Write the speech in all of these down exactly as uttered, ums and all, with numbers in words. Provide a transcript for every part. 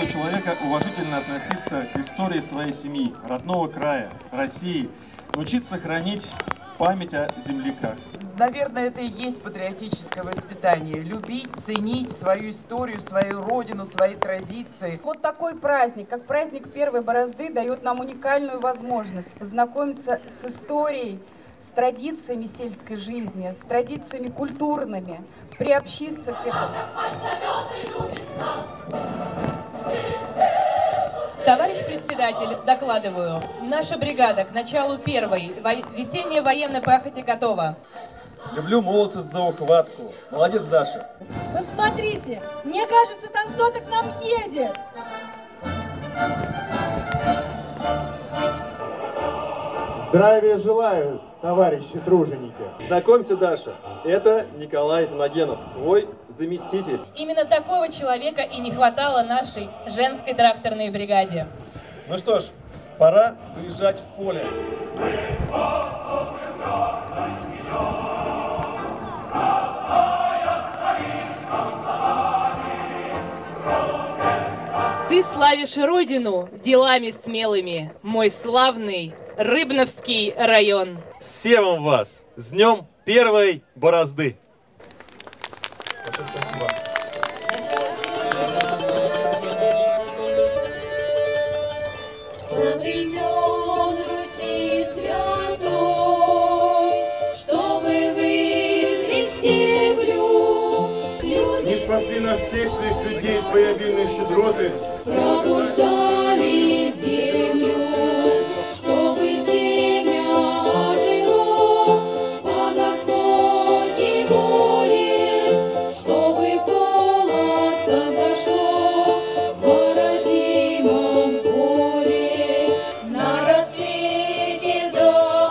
каждого человека уважительно относиться к истории своей семьи, родного края, России, научиться хранить память о земляках. Наверное, это и есть патриотическое воспитание. Любить, ценить свою историю, свою родину, свои традиции. Вот такой праздник, как праздник Первой Борозды, дает нам уникальную возможность познакомиться с историей, с традициями сельской жизни, с традициями культурными, приобщиться к этому. Товарищ председатель, докладываю. Наша бригада к началу первой весенней военной пахоте готова. Люблю молодца за ухватку. Молодец, Даша. Посмотрите, мне кажется, там кто-то к нам едет. Здравия желаю, товарищи труженики. Знакомься, Даша, это Николай Фанагенов, твой заместитель. Именно такого человека и не хватало нашей женской тракторной бригаде. Ну что ж, пора выезжать в поле. Ты славишь родину делами смелыми, мой славный Рыбновский район. С севом вас! С днем первой борозды! Спасибо. Со времен Руси святой, чтобы вызвать стеблю, люди Не спасли нас всех твоих людей, твои обильные щедроты. пробуждали землю, чтобы семя ожило по Господней воле, чтобы колосо зашло в родимом поле. На рассвете за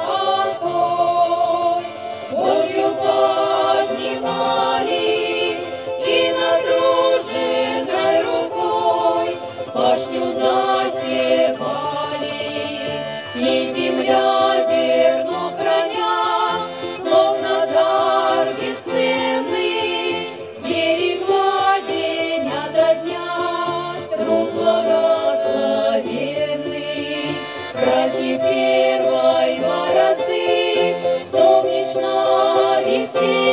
огонь Божью поднимали и надруженной рукой башню засекали, и земля зерно храня, словно дар бесценный, берегла день ото дня труд благословенный. Праздник первой борозды солнечно-весенний